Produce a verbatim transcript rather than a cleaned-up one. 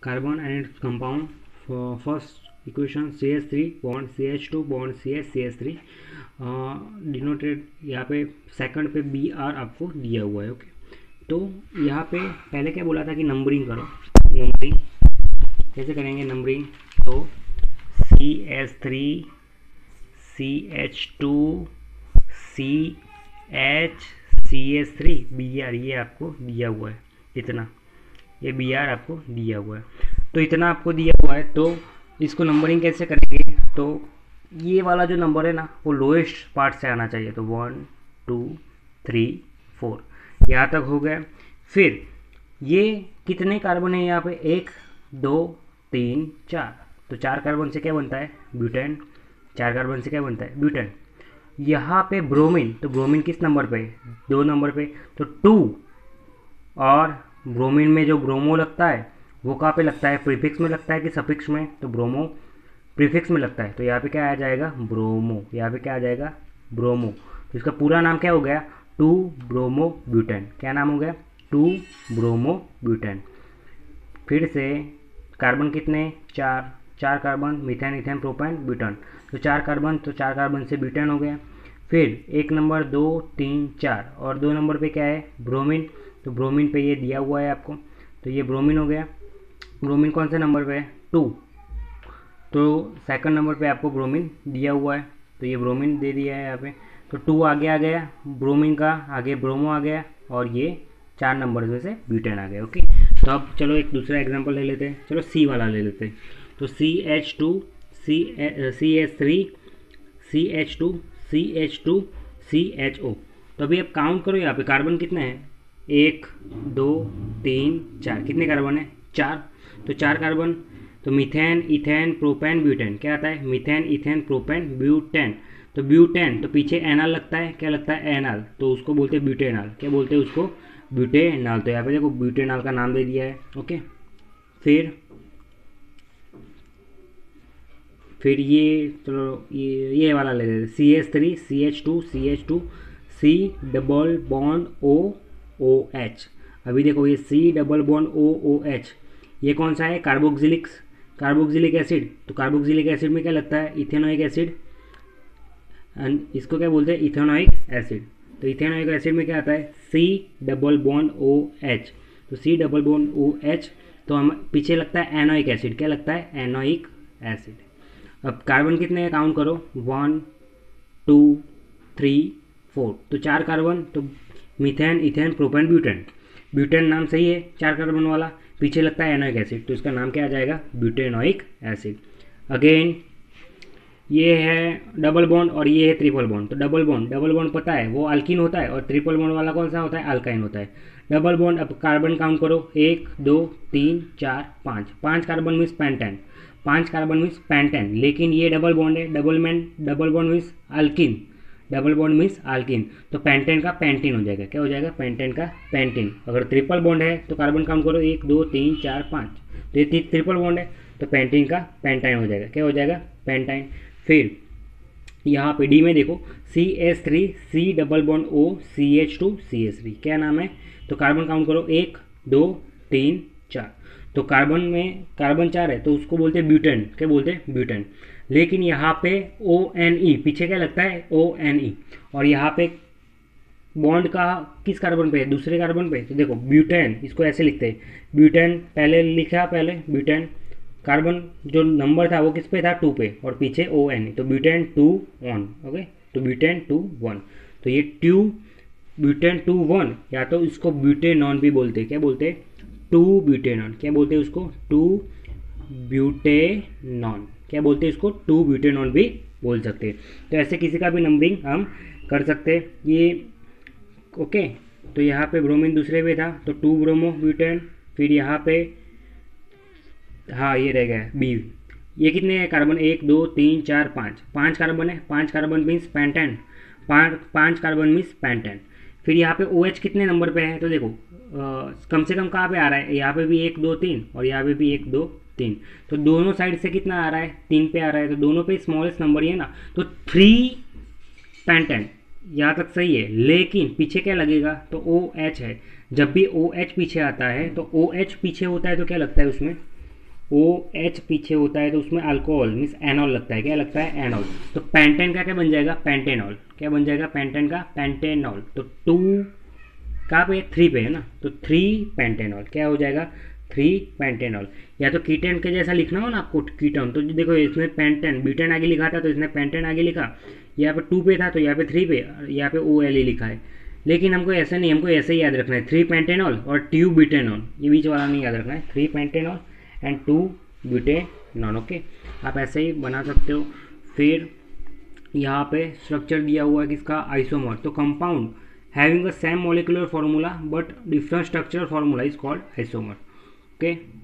Carbon and its compound first equation C H three bond C H two bond C H C H three denoted यहाँ पे second पे B are आपको दिया हुआ है। Okay, तो यहाँ पे पहले क्या बोला था कि नंबरिंग करो। नंबरिंग कैसे करेंगे? नंबरिंग तो C H three C H two C H C H three B R, ये आपको दिया हुआ है इतना, ये बी आर आपको दिया हुआ है। तो इतना आपको दिया हुआ है, तो इसको नंबरिंग कैसे करेंगे? तो ये वाला जो नंबर है ना, वो लोएस्ट पार्ट से आना चाहिए। तो वन टू थ्री फोर यहाँ तक हो गया। फिर ये कितने कार्बन है यहाँ पे? एक दो तीन चार। तो चार कार्बन से क्या बनता है? ब्यूटेन। चार कार्बन से क्या बनता है? ब्यूटेन। यहाँ पे ब्रोमीन, तो ब्रोमीन किस नंबर पे? दो नंबर पे। तो टू, और ब्रोमीन में जो ब्रोमो लगता है वो कहाँ पे लगता है? प्रीफिक्स में लगता है कि सफिक्स में? तो ब्रोमो प्रीफिक्स में लगता है, तो यहाँ पे क्या आ जाएगा? ब्रोमो। यहाँ पे क्या आ जाएगा? ब्रोमो। तो इसका पूरा नाम क्या हो गया? Two bromo butane. क्या नाम हो गया? Two bromo butane. फिर से कार्बन कितने? चार। चार carbon, methane ethane propane butane. तो चार कार्बन, तो चार कार्बन से ब्यूटेन हो गया। फिर एक नंबर, दो तीन चार, और दो नंबर पे क्या है? ब्रोमीन। तो ब्रोमीन पे ये दिया हुआ है आपको, तो ये ब्रोमीन हो गया। ब्रोमीन कौन से नंबर पे है? टू। तो सेकंड नंबर पे आपको ब्रोमीन दिया हुआ है, तो ये ब्रोमीन दे दिया है यहाँ पे। तो टू आगे आ गया ब्रोमीन का, आगे ब्रोमो आ गया, और ये चार नंबर में से ब्यूटेन आ गया। ओके, तो अब चलो एक दूसरा एग्जांपल ले लेते हैं। चलो सी वाला ले लेते हैं। तो C H two C C H three C H two C H two C H O. तो अभी आप काउंट करो यहाँ पे कार्बन कितने हैं? एक दो तीन चार। कितने कार्बन है? चार। तो चार कार्बन, तो मीथेन इथेन प्रोपेन ब्यूटेन। क्या आता है? Methane ethane propane butane. तो ब्यूटेन, तो पीछे एनॉल लगता है। क्या लगता है? एनॉल। तो उसको बोलते हैं ब्यूटेनॉल। क्या बोलते हैं उसको? ब्यूटेनॉल। तो यहाँ पे देखो ब्यूटेनॉल का नाम दे दिया है। ओके, फिर फिर ये चलो ये ये वाला ले लेते, C H three C H two C H two C double bond O O H. अभी देखो ये C double bond O O H, ये कौन सा है? Carboxylics carboxylic acid. तो कार्बोक्सिलिक एसिड में क्या लगता है? Ethanoic acid. इसको क्या बोलते हैं? Ethanoic acid. तो इथेनोइक एसिड में क्या आता है? C double bond O H. तो C double bond O H, तो हम पीछे लगता है एनोइक एसिड। क्या लगता है? एनोइक एसिड। अब कार्बन कितने हैं? काउंट करो, वन टू थ्री फोर। तो चार कार्बन, तो methane ethane propane butane. Butane नाम सही है, चार कार्बन वाला। पीछे लगता है एनोइक एसिड, तो इसका नाम क्या आ जाएगा? Butanoic acid. अगेन ये है डबल बॉन्ड और ये है ट्रिपल बॉन्ड। तो डबल बॉन्ड डबल बॉन्ड पता है वो अल्किन होता है, और ट्रिपल बॉन्ड वाला कौन सा होता है? अल्काइन होता है। डबल बॉन्ड, अब कार्बन काउंट करो, एक दो तीन चार पाँच। पाँच कार्बन मीन्स पेंटेन। पाँच कार्बन मीन्स पेंटेन, लेकिन ये डबल बॉन्ड है। Double man double bond means alkene. Double bond means alkene, तो पेंटेन का पेंटीन हो जाएगा। क्या हो जाएगा? पेंटेन का पेंटीन। अगर ट्रिपल बॉन्ड है तो कार्बन काउंट करो, एक दो तीन चार पाँच। तो ये ट्रिपल बॉन्ड है, तो पेंटीन का पेंटाइन हो जाएगा। क्या हो जाएगा? पेंटाइन। फिर यहाँ पे डी में देखो, C H three C double bond O C H two C H three. क्या नाम है? तो कार्बन काउंट करो, एक दो तीन चार। तो कार्बन में कार्बन चार है, तो उसको बोलते हैं ब्यूटेन। क्या बोलते हैं? ब्यूटेन। लेकिन यहाँ पे ओ एन ई, पीछे क्या लगता है? O N E. और यहाँ पे बॉन्ड का किस कार्बन पे है? दूसरे कार्बन पे। तो देखो ब्यूटेन, इसको ऐसे लिखते हैं, ब्यूटेन पहले लिखा, पहले ब्यूटेन कार्बन जो नंबर था वो किस पे था? टू पे, और पीछे ओ एन। तो ब्यूटेन टू वन। ओके, तो ब्यूटेन टू वन। तो ये ट्यू ब्यूटेन टू वन, या तो इसको ब्यूटेनॉन भी बोलते हैं। क्या बोलते हैं? Two butanone. क्या बोलते हैं उसको? Two butanone. क्या बोलते हैं इसको? टू ब्यूटेनॉन भी बोल सकते हैं। तो ऐसे किसी का भी नंबरिंग हम कर सकते हैं ये। ओके, तो यहाँ पे ब्रोमीन दूसरे पे था, तो टू ब्रोमो ब्यूटेन। फिर यहाँ पे हाँ ये रह गया बी। ये कितने हैं कार्बन? एक दो तीन चार पाँच। पाँच कार्बन है, पाँच कार्बन मीन्स पेंटेन। पाँच पाँच कार्बन मीन्स पेंटेन। फिर यहाँ पे ओ एच कितने नंबर पे है? तो देखो आ, कम से कम कहाँ पे आ रहा है? यहाँ पे भी एक दो तीन, और यहाँ पे भी एक दो तीन। तो दोनों साइड से कितना आ रहा है? तीन पे आ रहा है। तो दोनों पे स्मॉलेस्ट नंबर ही है ना, तो थ्री पेंटेन। यहाँ तक सही है, लेकिन पीछे क्या लगेगा? तो ओ एच है। जब भी ओ एच पीछे आता है, तो ओ एच पीछे होता है तो क्या लगता है उसमें? ओ एच पीछे होता है तो उसमें अल्कोहल मीन्स एनॉल लगता है, क्या लगता है, एनॉल। तो पेंटेन का क्या बन जाएगा, पेंटेनॉल। क्या बन जाएगा, पेंटेन का पेंटेनॉल। तो टू कहाँ पे, थ्री पे है ना, तो थ्री पेंटेनॉल क्या हो जाएगा, थ्री पेंटेनॉल। या तो कीटन के जैसा लिखना हो ना आपको, कीटन, तो देखो इसमें पेंटेन बीटेन आगे लिखा था तो इसने पेंटेन आगे लिखा, यहाँ पे टू पे था तो यहाँ पे थ्री पे, यहाँ पे ओ एल ई लिखा है। लेकिन हमको ऐसा नहीं, हमको ऐसे ही याद रखना है, थ्री पेंटेनॉल और ट्यू ब्यूटेनॉल, ये बीच वाला नहीं याद रखना है, three pentanol and two butanol. Okay, आप ऐसे ही बना सकते हो। फिर यहाँ पे स्ट्रक्चर दिया हुआ है किसका, आइसोमर। तो compound having the same molecular formula but different structural formula is called isomer. Okay.